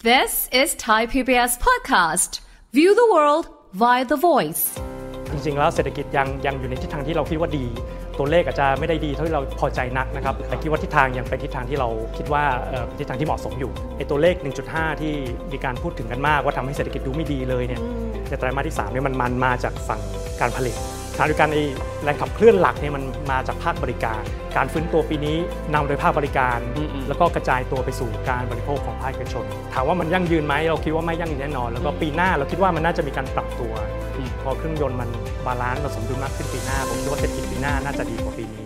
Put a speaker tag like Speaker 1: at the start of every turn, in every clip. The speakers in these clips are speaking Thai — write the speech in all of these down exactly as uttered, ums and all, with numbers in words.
Speaker 1: This is Thai พี บี เอส podcast. View the world via the voice.
Speaker 2: จริงๆแล้วเศรษฐกิจยังยังอยู่ในทิศทางที่เราคิดว่าดีตัวเลขอาจจะไม่ได้ดีเท่าที่เราพอใจนักนะครับแต่คิดว่าทิศทางยังเป็นทิศทางที่เราคิดว่าทิศทางที่เหมาะสมอยู่ไอ้ตัวเลข หนึ่งจุดห้า ที่มีการพูดถึงกันมากว่าทำให้เศรษฐกิจดูไม่ดีเลยเนี่ยในไตรมาสที่สามเนี่ยมันมันมาจากฝั่งการผลิตขณะเดียวกันไอ้แรงขับเคลื่อนหลักเนี่ยมันมาจากภาคบริการการฟื้นตัวปีนี้นำโดยภาคบริการแล้วก็กระจายตัวไปสู่การบริโภคของภาคเอกชนถามว่ามันยั่งยืนไหมเราคิดว่าไม่ยั่งยืนแน่นอนแล้วก็ปีหน้าเราคิดว่ามันน่าจะมีการปรับตัวพอเครื่องยนต์มันบาลานซ์สมดุลมากขึ้นปีหน้าผมคิดว่าเศรษฐกิจปีหน้าน่าจะดีกว่าปีนี้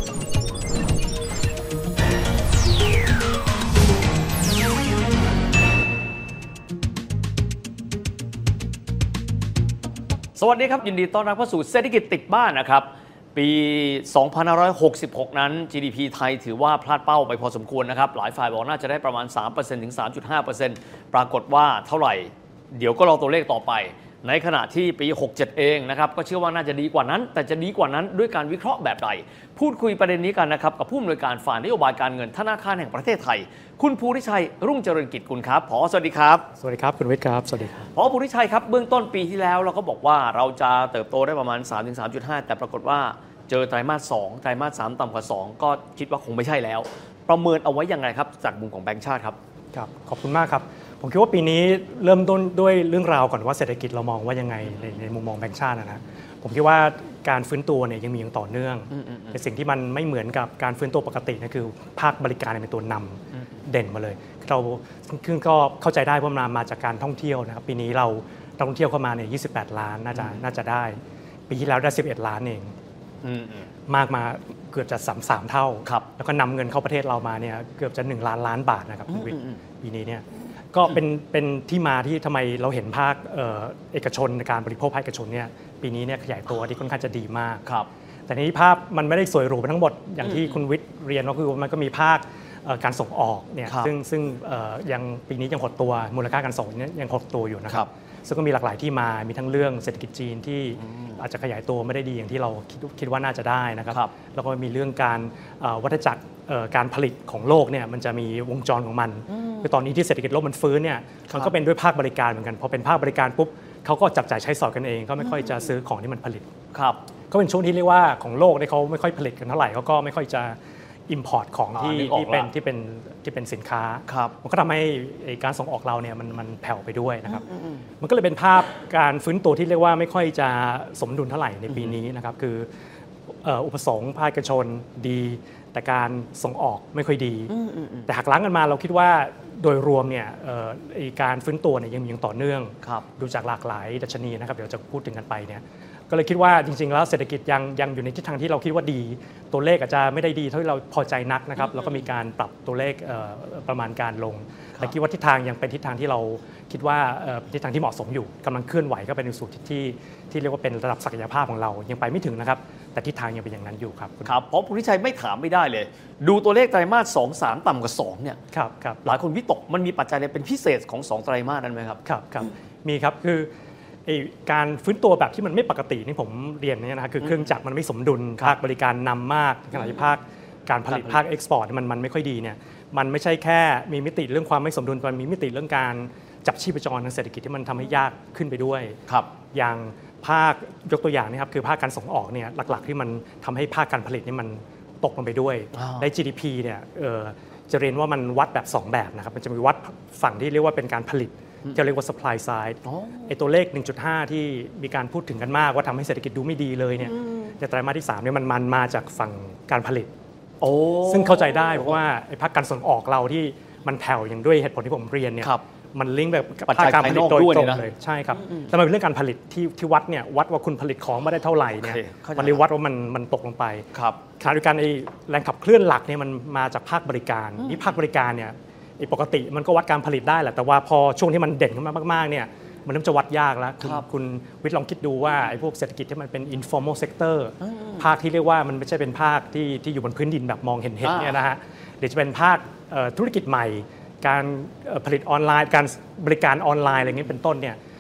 Speaker 3: สวัสดีครับยินดีต้อนรับเข้าสู่เศรษฐกิจติดบ้านนะครับปีสองพันห้าร้อยหกสิบหกนั้น จี ดี พี ไทยถือว่าพลาดเป้าไปพอสมควรนะครับหลายฝ่ายบอกน่าจะได้ประมาณ สามเปอร์เซ็นต์ ถึง สามจุดห้าเปอร์เซ็นต์ ปรากฏว่าเท่าไหร่เดี๋ยวก็รอตัวเลขต่อไปในขณะที่ปีหกสิบเจ็ดเองนะครับก็เชื่อว่าน่าจะดีกว่านั้นแต่จะดีกว่านั้นด้วยการวิเคราะห์แบบใดพูดคุยประเด็นนี้กันนะครับกับผู้อำนวยการฝ่ายนโยบายการเงินธนาคารแห่งประเทศไทยคุณภูริชัยรุ่งเจริญกิจกุลครับผอสวัสดีครับ
Speaker 2: สวัสดีครับคุณวิทย์ครับสวัสดีครับ
Speaker 3: ผอภูริชัยครับเบื้องต้นปีที่แล้วเราก็บอกว่าเราจะเติบโตได้ประมาณ สามถึงสามจุดห้า แต่ปรากฏว่าเจอไตรมาสสองไตรมาสสามต่ำกว่าสองก็คิดว่าคงไม่ใช่แล้วประเมินเอาไว้ยังไงครับจากมุมของแบงก์ชาติครับ
Speaker 2: ครับขอบคุณมากครับผมคิดว่าปีนี้เริ่มต้นด้วยเรื่องราวก่อนว่าเศรษฐกิจเรามองว่ายังไงในในมุมมองแบงก์ชาตินะผมคิดว่าการฟื้นตัวเนี่ยยังมีอย่างต่อเนื่องแต่สิ่งที่มันไม่เหมือนกับการฟื้นตัวปกตินะคือภาคบริการเป็นตัวนำเด่นมาเลยเราคือก็เข้าใจได้เพราะมันมาจากการท่องเที่ยวนะครับปีนี้เราท่องเที่ยวเข้ามาเนี่ยยี่สิบแปดล้านน่าจะน่าจะได้ปีที่แล้วได้สิบเอ็ดล้านเองมากมาเกือบจะสามสามเท่าแล้วก็นำเงินเข้าประเทศเรามาเนี่ยเกือบจะหนึ่งล้านล้านบาทนะครับคุณวิทย์ปีนี้เนี่ยก็เป็นเป็นที่มาที่ทำไมเราเห็นภาคเอ่อเอกชนในการบริโภคภาคเอกชนเนี่ยปีนี้เนี่ยขยายตัวที่ค่อนข้างจะดีมากแต่ในภาพมันไม่ได้สวยหรูไปทั้งหมดอย่างที่คุณวิทย์เรียนก็คือมันก็มีภาคการส่งออกเนี่ยซึ่งซึ่งยังปีนี้ยังหดตัวมูลค่าการส่งเนี่ยยังหดตัวอยู่นะครับซึ่งก็มีหลากหลายที่มามีทั้งเรื่องเศรษฐกิจจีนที่อาจจะขยายตัวไม่ได้ดีอย่างที่เราคิดคิดว่าน่าจะได้นะครับแล้วก็มีเรื่องการวัฏจักรการผลิตของโลกเนี่ยมันจะมีวงจรของมันคือตอนนี้ที่เศรษฐกิจโลกมันฟื้นเนี่ยมันก็เป็นด้วยภาคบริการเหมือนกันพอเป็นภาคบริการปุ๊บเขาก็จับจ่ายใช้สอยกันเองก็ไม่ค่อยจะซื้อของที่มันผลิตครับก็เป็นช่วงที่เรียกว่าของโลกที่เขาไม่ค่อยผลิตกันเท่าไหร่เขาก็ไม่ค่อยจะimport ของที่ที่เป็นที่เป็นที่เป็นสินค้ามันก็ทำให้การส่งออกเราเนี่ยมันมันแผ่วไปด้วยนะครับมันก็เลยเป็นภาพการฟื้นตัวที่เรียกว่าไม่ค่อยจะสมดุลเท่าไหร่ในปีนี้นะครับคืออุปสงค์ภาคเอกชนดีแต่การส่งออกไม่ค่อยดีแต่หักล้างกันมาเราคิดว่าโดยรวมเนี่ยการฟื้นตัวเนี่ยยังมีอย่างต่อเนื่องดูจากหลากหลายดัชนีนะครับเดี๋ยวจะพูดถึงกันไปเนี่ยก็เลยคิดว่าจริงๆแล้วเศรษฐกิจยังยังอยู่ในทิศทางที่เราคิดว่าดีตัวเลขอาจจะไม่ได้ดีเท่าที่เราพอใจนักนะครับแล้วก็มีการปรับตัวเลขประมาณการลงแต่คิดว่าทิศทางยังเป็นทิศทางที่เราคิดว่าทิศทางที่เหมาะสมอยู่กำลังเคลื่อนไหวก็เป็นสู่ทิศที่ที่เรียกว่าเป็นระดับศักยภาพของเรายังไปไม่ถึงนะครับแต่ทิศทางยังเป็นอย่างนั้นอยู่ครับ
Speaker 3: ครับเพราะภูริชัยไม่ถามไม่ได้เลยดูตัวเลขไตรมาสสอง สามต่ำกว่าสองเนี่ย
Speaker 2: ครับครับ
Speaker 3: หลายคนวิตกมันมีปัจจัยอะไรเป็นพิเศษของสองไตรมาสนั้นไหมครับ
Speaker 2: ครับครับมีครับคือการฟื้นตัวแบบที่มันไม่ปกตินี่ผมเรียนเนี่ยนะคือเครื่องจักรมันไม่สมดุลภาคบริการนำมากขณะที่ภาคการผลิตภาคเอ็กซ์พอร์ตมันมันไม่ค่อยดีเนี่ยมันไม่ใช่แค่มีมิติเรื่องความไม่สมดุลมันมีมิติเรื่องการจับชีพจรทางเศรษฐกิจที่มันทำให้ยากขึ้นไปด้วย
Speaker 3: ครับ
Speaker 2: อย่างภาคยกตัวอย่างนะครับคือภาคการส่งออกเนี่ยหลักๆที่มันทำให้ภาคการผลิตนี่มันตกลงไปด้วยใน จี ดี พี เนี่ยจะเรียนว่ามันวัดแบบสองแบบนะครับมันจะมีวัดฝั่งที่เรียกว่าเป็นการผลิตจะเรียกว่า supply side ไอ้ตัวเลข หนึ่งจุดห้า ที่มีการพูดถึงกันมากว่าทำให้เศรษฐกิจดูไม่ดีเลยเนี่ยในไตรมาสที่สามเนี่ยมันมันมาจากฝั่งการผลิตซึ่งเข้าใจได้เพราะว่าไอ้ภาคการส่งออกเราที่มันแผ่วอย่างด้วยเหตุผลที่ผมเรียนเนี่ยมันลิงก์แบบภาคการผลิตโดยตรงเลยใช่ครับแต่มันเป็นเรื่องการผลิตที่ที่วัดเนี่ยวัดว่าคุณผลิตของมาได้เท่าไหร่เนี่ยมันเลยวัดว่ามันมันตกลงไปขณะเดียวกันไอ้แรงขับเคลื่อนหลักเนี่ยมันมาจากภาคบริการนี่ภาคบริการเนี่ยปกติมันก็วัดการผลิตได้แหละแต่ว่าพอช่วงที่มันเด่นขึ้นมามากๆเนี่ยมันเริ่มจะวัดยากแล้วคุณวิทย์ลองคิดดูว่าไอ้พวกเศรษฐกิจที่มันเป็น informal sector ภาคที่เรียกว่ามันไม่ใช่เป็นภาคที่ที่อยู่บนพื้นดินแบบมองเห็นเห็นเนี่ยนะฮะหรือจะเป็นภาคธุรกิจใหม่การผลิตออนไลน์การบริการออนไลน์อะไรเงี้ยเป็นต้นเนี่ย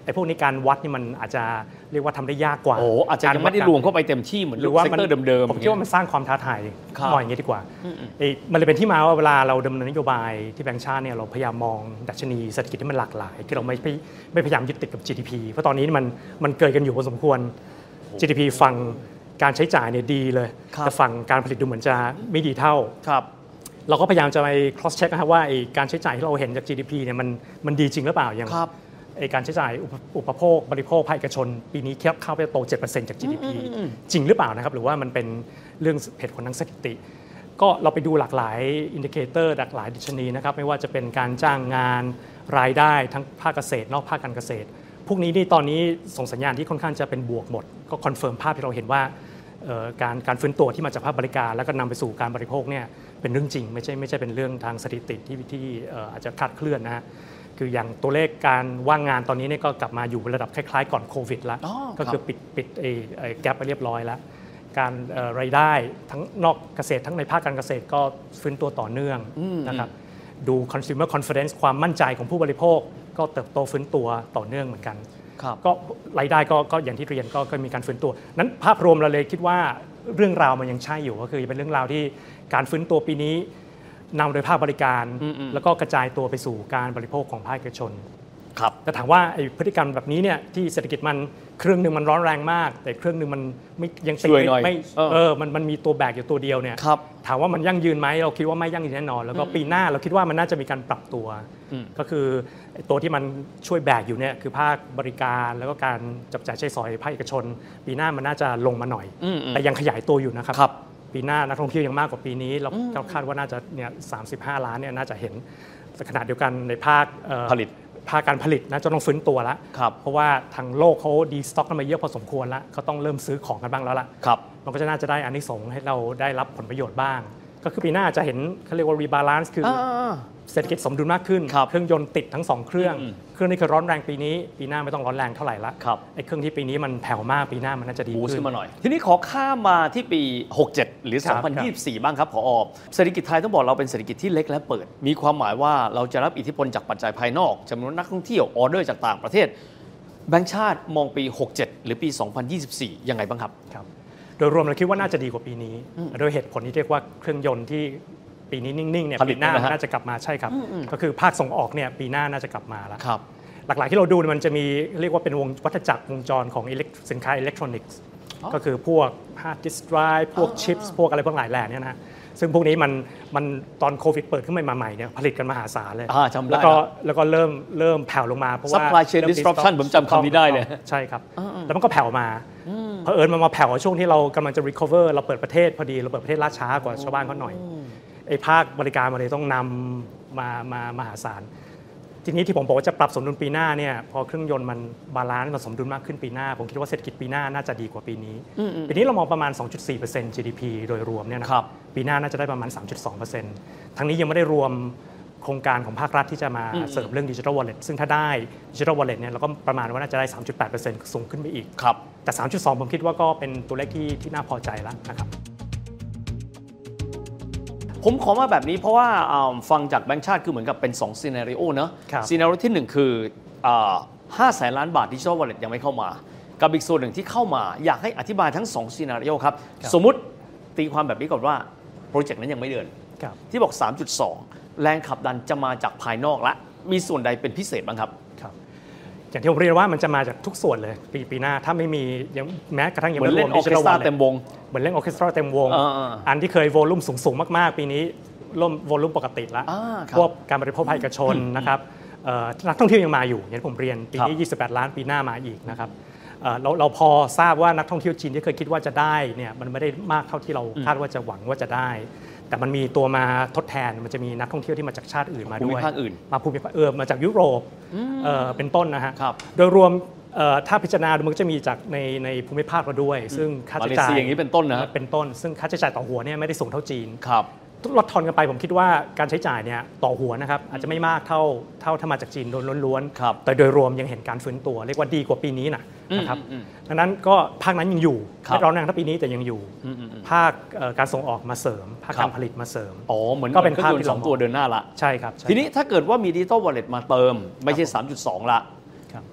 Speaker 2: ไอ้พวกนี้การวัดนี่มันอาจจะเรียกว่าทำได้ยากกว่า
Speaker 3: โอ้อาจจะยังไม่ได้รวมเข้าไปเต็มที่เหมือน
Speaker 2: หรือว่า
Speaker 3: เซกเตอร์เดิมๆ
Speaker 2: ผมคิดว่ามันสร้างความท้าทาย
Speaker 3: ครับ
Speaker 2: หน่อยอย่างนี้ดีกว่าเอ้ยมันเลยเป็นที่มาว่าเวลาเราดำเนินนโยบายที่แบงก์ชาติเนี่ยเราพยายามมองดัชนีเศรษฐกิจที่มันหลากหลายคือเราไม่ไม่ไม่พยายามยึดติดกับ จี ดี พี เพราะตอนนี้มันมันเกิดกันอยู่พอสมควร จี ดี พี ฝั่งการใช้จ่ายเนี่ยดีเลยแต่ฝั่งการผลิตดูเหมือนจะไม่ดีเท่าเราก็พยายามจะไป cross check นะครับว่าไอ้การใช้จ่ายที่เราเห็นจาก จี ดี พี เนี่ยมันมันดีจริงหรือเปล่าอย่างไอ้การใช้จ่ายอุปโภคบริโภคภาคเอกชนปีนี้เทียบเข้าไปโต เจ็ดเปอร์เซ็นต์ จาก จี ดี พี จริงหรือเปล่านะครับหรือว่ามันเป็นเรื่องเหตุผลทางสถิติก็เราไปดูหลากหลายอินดิเคเตอร์หลากหลายดัชนีนะครับไม่ว่าจะเป็นการจ้างงานรายได้ทั้งภาคเกษตรนอกภาคการเกษตรพวกนี้นี่ตอนนี้ส่งสัญญาณที่ค่อนข้างจะเป็นบวกหมดก็คอนเฟิร์มภาพที่เราเห็นว่าการการฟื้นตัวที่มาจากภาคบริการแล้วก็นำไปสู่การบริโภคเนี่ยเป็นเรื่องจริงไม่ใช่ไม่ใช่เป็นเรื่องทางสถิติที่ที่อาจจะคลาดเคลื่อนนะฮะคืออย่างตัวเลขการว่างงานตอนนี้เนี่ยก็กลับมาอยู่ระดับคล้ายๆก่อนโควิดแล้วก็คือปิดปิดไอ้แกปไปเรียบร้อยแล้วการรายได้ทั้งนอกเกษตรทั้งในภาคการเกษตรก็ฟื้นตัวต่อเนื่องนะครับดู consumer confidence ความมั่นใจของผู้บริโภคก็เติบโตฟื้นตัวต่อเนื่องเหมือนกันก็รายได้ก็ก็อย่างที่เรียนก็ก็มีการฟื้นตัวนั้นภาพรวมเราเลยคิดว่าเรื่องราวมันยังใช่อยู่ก็คือเป็นเรื่องราวที่การฟื้นตัวปีนี้นำโดยภาคบริการแล้วก็กระจายตัวไปสู่การบริโภคของภาคเอกชนแต่ถามว่าไอ้พฤติกรรมแบบนี้เนี่ยที่เศรษฐกิจมันเครื่องหนึ่งมันร้อนแรงมากแต่เครื่องหนึ่งมันไม่ยังติดไม่เออมันมันมีตัวแบกอยู่ตัวเดียวเนี่ยถามว่ามันยั่งยืนไหมเราคิดว่าไม่ยั่งยืนแน่นอนแล้วก็ปีหน้าเราคิดว่ามันน่าจะมีการปรับตัวก็คือตัวที่มันช่วยแบกอยู่เนี่ยคือภาคบริการแล้วก็การจับจ่ายใช้สอยภาคเอกชนปีหน้ามันน่าจะลงมาหน่อยแต่ยังขยายตัวอยู่นะครับปีหน้านักท่องเที่ยวยังมากกว่าปีนี้เราคาดว่าน่าจะเนี่ยสามสิบห้าล้านเนี่ยน่าจะเห็นขนาดเดียวกันในภาคผลิตภาคการผลิตนะจะต้องฟื้นตัวแล้วเพราะว่าทางโลกเขาดีสต็อกกันมาเยอะพอสมควรแล้วเขาต้องเริ่มซื้อของกันบ้างแล้วล่ะมันก็จะน่าจะได้อานิสงส์ให้เราได้รับผลประโยชน์บ้างก็คือปีหน้าจะเห็นเขาเรียกว่ารีบาลานซ์คือเศรษฐกิจสมดุลมากขึ้นเครื่องยนต์ติดทั้งสองเครื่องเครื่องนี้คือร้อนแรงปีนี้ปีหน้าไม่ต้องร้อนแรงเท่าไหร่ละไอ้เครื่องที่ปีนี้มันแผ่วมากปีหน้ามันน่าจะดีขึ้น
Speaker 3: มาหน่อยทีนี้ขอข้ามมาที่ปีหกสิบเจ็ดหรือสองพันยี่สิบสี่บ้างครับผอ.เศรษฐกิจไทยต้องบอกเราเป็นเศรษฐกิจที่เล็กและเปิดมีความหมายว่าเราจะรับอิทธิพลจากปัจจัยภายนอกจำนวนนักท่องเที่ยวออเดอร์จากต่างประเทศแบงก์ชาติมองปีหกสิบเจ็ดหรือปีสองพันยี่สิบสี่ยังไงบ้างครับ
Speaker 2: โดยรวมเราคิดว่าน่าจะดีกว่าปีนี้โดยเหตุผลที่เรียกว่าเครื่องยนต์ที่ปีนี้นิ่งๆเนี่ยปีหน้าน่าจะกลับมาใช่ครับก็คือภาคส่งออกเนี่ยปีหน้าน่าจะกลับมาแล้วหลักๆที่เราดูมันจะมีเรียกว่าเป็นวงวัฏจักรวงจรของสินค้าอิเล็กทรอนิกส์ก็คือพวกฮาร์ดดิสก์ไดรฟ์พวกชิปส์พวกอะไรพวกหลายแหล่เนี่ยนะซึ่งพวกนี้มันมันตอนโควิดเปิดขึ้นมาใหม่เนี่ยผลิตกันมหาศาลเลยแล้วก็แล้วก็เริ่มเริ่มแผ่วลงมาเพราะว่า
Speaker 3: supply chain disruption ผมจำคำนี้ได้เลย
Speaker 2: ใช่ครับแล้วมันก็แผ่วมาเผอิญมันมาแผ่วช่วงที่เรากำลังจะ recover เราเปิดประเทศพอดีเราเปิดประเทศล่าช้ากว่าชาวบ้านเขาหน่อยไอ้ภาคบริการมันเลยต้องนำมามามหาศาลทีนี้ที่ผมบอกว่าจะปรับสมดุลปีหน้าเนี่ยพอเครื่องยนต์มันบาลานซ์มันสมดุลมากขึ้นปีหน้าผมคิดว่าเศรษฐกิจปีหน้าน่าจะดีกว่าปีนี้ปีนี้เรามองประมาณ สองจุดสี่เปอร์เซ็นต์ จี ดี พี โดยรวมเนี่ยนะครับปีหน้าน่าจะได้ประมาณ สามจุดสองเปอร์เซ็นต์ ทั้งนี้ยังไม่ได้รวมโครงการของภาครัฐที่จะมาเสริมเรื่อง Digital Wallet ซึ่งถ้าได้ Digital Wallet เนี่ยเราก็ประมาณว่าน่าจะได้ สามจุดแปดเปอร์เซ็นต์ สูงขึ้นไปอีกแต่ สามจุดสอง ผมคิดว่าก็เป็นตัวเลขที่ที่น่าพอใจแล้วนะครับ
Speaker 3: ผมขอมาแบบนี้เพราะว่าฟังจากแบงก์ชาติคือเหมือนกับเป็นสองซีนาริโอเนอะซีนาริโอที่หนึ่งคือห้าแสนล้านบาท Digital Wallet ยังไม่เข้ามากับอีกส่วนหนึ่งที่เข้ามาอยากให้อธิบายทั้งสองซีนาริโอครับสมมุติตีความแบบนี้ก่อนว่าโปรเจกต์นั้นยังไม่เดินที่บอก สามจุดสอง แรงขับดันจะมาจากภายนอกและมีส่วนใดเป็นพิเศษบ้างครับ
Speaker 2: อย่างที่ผมเรียนว่ามันจะมาจากทุกส่วนเลยปีปีหน้าถ้าไม่มียังแม้กระทั่งยังไม่รวม
Speaker 3: Digital Wallet เต็มวง
Speaker 2: เหมือนเล่นออเคสตราเต็มวงอันที่เคยโวลุ่มสูงๆมากๆปีนี้ร่วมโวลุ่มปกติแล้วพวกการบริโภคภาคเอกชนนะครับนักท่องเที่ยวยังมาอยู่อย่างที่ผมเรียนปีนี้ยี่สิบแปดล้านปีหน้ามาอีกนะครับเราเราพอทราบว่านักท่องเที่ยวจีนที่เคยคิดว่าจะได้เนี่ยมันไม่ได้มากเท่าที่เราคาดว่าจะหวังว่าจะได้แต่มันมีตัวมาทดแทนมันจะมีนักท่องเที่ยวที่มาจากชาติอื่นมาด้วยมาภูมิภาคเออมาจากยุโรปเป็นต้นนะฮะโดยรวมถ้าพิจารณามันก็จะมีจากในในภูมิภาคเราด้วยซึ่งค่าใช้จ่าย
Speaker 3: อย่างนี้เป็นต้นนะ
Speaker 2: เป็นต้นซึ่งค่าใช้จ่ายต่อหัวเนี่ยไม่ได้สูงเท่าจีนลดทอนกันไปผมคิดว่าการใช้จ่ายเนี่ยต่อหัวนะครับอาจจะไม่มากเท่าเท่าถ้ามาจากจีนล้วนๆแต่โดยรวมยังเห็นการฟื้นตัวเรียกว่าดีกว่าปีนี้นะครับดังนั้นก็ภาคนั้นยังอยู่ไม่ร้อนแรงเท่าปีนี้แต่ยังอยู่ภาคการส่งออกมาเสริมภาคการผลิตมาเสริม
Speaker 3: อ๋อเหมือนก็เป็นภาคที่สองตัวเดินหน้าละ
Speaker 2: ใช่ครับ
Speaker 3: ทีนี้ถ้าเกิดว่ามี Digital Wallet มาเติมไม่ใช่ สามจุดสอง ละ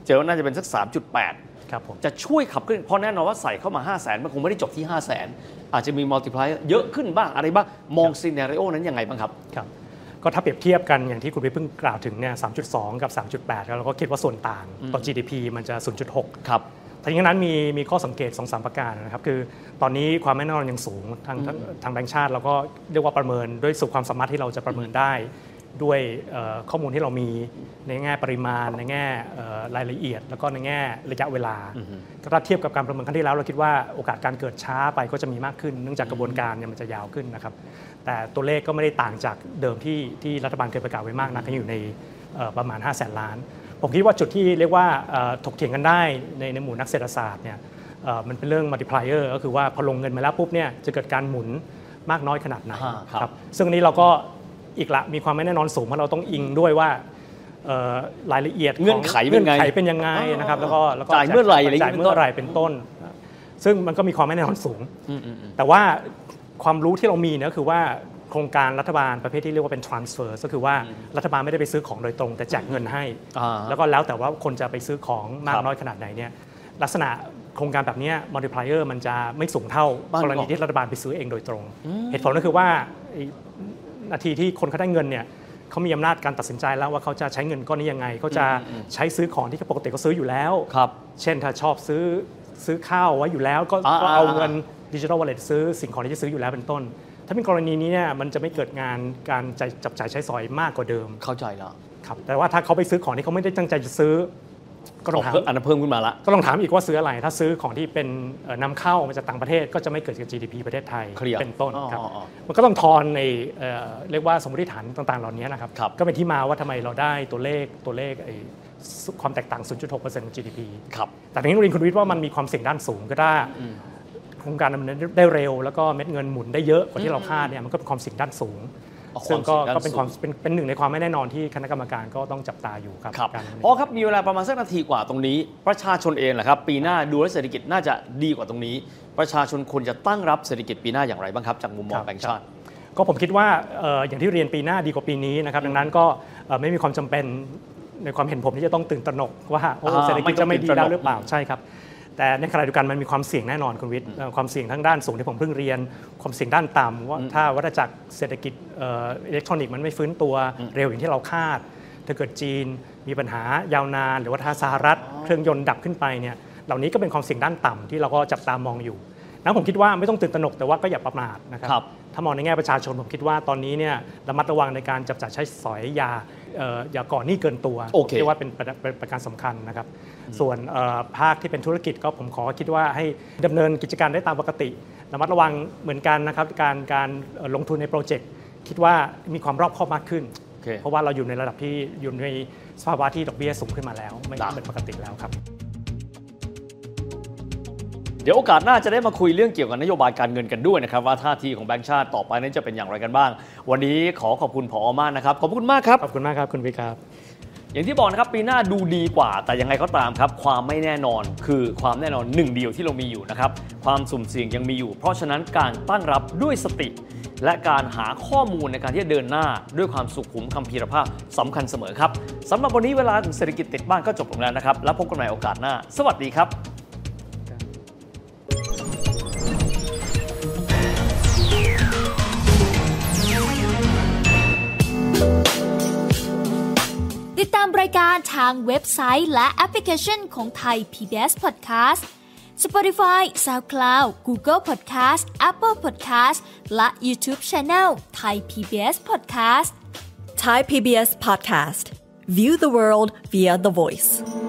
Speaker 3: เจอว่าน่าจะเป็นสัก สามจุดแปด
Speaker 2: ครับผม
Speaker 3: จะช่วยขับขึ้นเพราะแน่นอนว่าใส่เข้ามา ห้าแสน มันคงไม่ได้จบที่ ห้าแสน อาจจะมีมัลติพลายเยอะขึ้นบ้างอะไรบ้างมองซีนาริโอนั้นยังไงบ้างครับ
Speaker 2: ครับก็ถ้าเปรียบเทียบกันอย่างที่คุณวิเพิ่งกล่าวถึงเนี่ย สามจุดสอง กับ สามจุดแปด แล้วเราก็คิดว่าส่วนต่างต่อ จี ดี พี มันจะ ศูนย์จุดหก
Speaker 3: ครับ
Speaker 2: ทั้งนี้นั้นมีมีข้อสังเกต สองสาม ประการนะครับคือตอนนี้ความไม่แน่นอนยังสูงทางทางแบงก์ชาติเราก็เรียกว่าประเมินด้วยสุดความสามารถที่เราจะประเมินได้ด้วยข้อมูลที่เรามีในแง่ปริมาณในแง่รายละเอียดแล้วก็ในแง่ระยะเวลาถ้าเทียบกับการประเมินครั้งที่แล้วเราคิดว่าโอกาสการเกิดช้าไปก็จะมีมากขึ้นเนื่องจากกระบวนการเนี่ยมันจะยาวขึ้นนะครับแต่ตัวเลขก็ไม่ได้ต่างจากเดิมที่ที่รัฐบาลเคยประกาศไว้มากนักอยู่ในประมาณห้าแสนล้านผมคิดว่าจุดที่เรียกว่าถกเถียงกันได้ในในหมู่นักเศรษฐศาสตร์เนี่ยมันเป็นเรื่อง multiplier ก็คือว่าพอลงเงินมาแล้วปุ๊บเนี่ยจะเกิดการหมุนมากน้อยขนาดไหนครับซึ่งอันนี้เราก็อีกละมีความไม่แน่นอนสูงเพราะเราต้องอิงด้วยว่ารายละเอียด
Speaker 3: เงื่อนไขเป็นไง
Speaker 2: เป็นยังไงนะครับแล้วก็
Speaker 3: จ่ายเมื่อไหร่
Speaker 2: จ่ายเมื่อไหร่เป็นต้นซึ่งมันก็มีความไม่แน่นอนสูงแต่ว่าความรู้ที่เรามีเนี่ยคือว่าโครงการรัฐบาลประเภทที่เรียกว่าเป็น transfer ก็คือว่ารัฐบาลไม่ได้ไปซื้อของโดยตรงแต่แจกเงินให้แล้วก็แล้วแต่ว่าคนจะไปซื้อของมากน้อยขนาดไหนเนี่ยลักษณะโครงการแบบนี้ multiplier มันจะไม่สูงเท่ากรณีที่รัฐบาลไปซื้อเองโดยตรงเหตุผลก็คือว่านาทีที่คนเขาได้เงินเนี่ยเขามีอำนาจการตัดสินใจแล้วว่าเขาจะใช้เงินก้อนนี้ยังไงเขาจะใช้ซื้อของที่ปกติเขาซื้ออยู่แล้วเช่นถ้าชอบซื้อซื้อข้าวไว้อยู่แล้วก็เอาเงิน digital wallet ซื้อสิ่งของที่จะซื้ออยู่แล้วเป็นต้นถ้าเป็นกรณีนี้เนี่ยมันจะไม่เกิดงานการจับจ่ายใช้สอยมากกว่าเดิม
Speaker 3: เข้าใจแล้ว
Speaker 2: ครับแต่ว่าถ้าเขาไปซื้อของที่เขาไม่ได้ตั้งใจจะซื้อก็ต้องถาม
Speaker 3: อันนั้นเพิ่มขึ้นมาละ
Speaker 2: ก็ต้องถามอีกว่าซื้ออะไรถ้าซื้อของที่เป็นนำเข้ามาจากต่างประเทศก็จะไม่เกิดกับ จี ดี พี ประเทศไทยเป็นต้นครับมันก็ต้องทอนในเรียกว่าสมมติฐานต่างๆเหล่านี้นะครับก็เป็นที่มาว่าทำไมเราได้ตัวเลขตัวเลขความแตกต่าง ศูนย์จุดหกเปอร์เซ็นต์ ของ จี ดี พี
Speaker 3: ครับ
Speaker 2: แต่ทีนี้เรียนคุณวิทย์ว่ามันมีความเสี่ยงด้านสูงก็ได้โครงการดำเนินได้เร็วแล้วก็เม็ดเงินหมุนได้เยอะกว่าที่เราคาดเนี่ยมันก็เป็นความเสี่ยงด้านสูงซึ่งก็เป็นความเป็นเป็นหนึ่งในความไม่แน่นอนที่คณะกรรมการก็ต้องจับตาอยู่ครับ
Speaker 3: เพราะครับมีเวลาประมาณสักนาทีกว่าตรงนี้ประชาชนเองแหละครับปีหน้าดูแลเศรษฐกิจน่าจะดีกว่าตรงนี้ประชาชนควรจะตั้งรับเศรษฐกิจปีหน้าอย่างไรบ้างครับจากมุมมองแบงก์ชาติ
Speaker 2: ก็ผมคิดว่าอย่างที่เรียนปีหน้าดีกว่าปีนี้นะครับดังนั้นก็ไม่มีความจำเป็นในความเห็นผมที่จะต้องตื่นตระหนกว่าเศรษฐกิจจะไม่ดีแล้วหรือเปล่าใช่ครับแต่ในขณะเดียวกันมันมีความเสี่ยงแน่นอนคุณวิทย์ความเสี่ยงทั้งด้านสูงที่ผมเพิ่งเรียนความเสี่ยงด้านต่ำว่าถ้าวัฏจักรเศรษฐกิจอิเล็กทรอนิกส์มันไม่ฟื้นตัวเร็วอย่างที่เราคาดถ้าเกิดจีนมีปัญหายาวนานหรือว่าถ้าสหรัฐเครื่องยนต์ดับขึ้นไปเนี่ยเหล่านี้ก็เป็นความเสี่ยงด้านต่ำที่เราก็จับตามองอยู่นั้นผมคิดว่าไม่ต้องตื่นตระหนกแต่ว่าก็อย่าประมาทนะครับถ้ามองในแง่ประชาชนผมคิดว่าตอนนี้เนี่ยระมัดระวังในการจับจ่ายใช้สอยยาอย่าก่อหนี้เกินตัวเรียกว่าเป็นประการสำคัญนะครับส่วนภาคที่เป็นธุรกิจก็ผมขอคิดว่าให้ดำเนินกิจการได้ตามปกติระมัดระวังเหมือนกันนะครับการการลงทุนในโปรเจกต์คิดว่ามีความรอบคอบมากขึ้น
Speaker 3: okay.
Speaker 2: เพราะว่าเราอยู่ในระดับที่อยู่ในสภาวะที่ดอกเบี้ยสูงขึ้นมาแล้วไม่เป็นปกติแล้วครับ
Speaker 3: เดี๋ยวโอกาสหน้าจะได้มาคุยเรื่องเกี่ยวกับนโยบายการเงินกันด้วยนะครับว่าท่าทีของแบงก์ชาติต่อไปนั้นจะเป็นอย่างไรกันบ้างวันนี้ขอขอบคุณผอ.มากนะครับขอบคุณมากครับ
Speaker 2: ขอบคุณมากครับคุณวิครับ
Speaker 3: อย่างที่บอกนะครับปีหน้าดูดีกว่าแต่ยังไงก็ตามครับความไม่แน่นอนคือความแน่นอนหนึ่งเดียวที่เรามีอยู่นะครับความสุ่มเสี่ยงยังมีอยู่เพราะฉะนั้นการตั้งรับด้วยสติและการหาข้อมูลในการที่จะเดินหน้าด้วยความสุขุมคัมภีรภาพสำคัญเสมอครับสำหรับวันนี้เวลาเศรษฐกิจติดบ้านก็จบลงแล้วนะครับแล้วพบกันใหม่โอกาสหน้าสวัสดีครับ
Speaker 1: ติดตามรายการทางเว็บไซต์และแอปพลิเคชันของไทย พี บี เอส Podcast Spotify SoundCloud Google Podcast Apple Podcast และ YouTube Channel Thai พี บี เอส Podcast
Speaker 4: Thai พี บี เอส Podcast View the world via the voice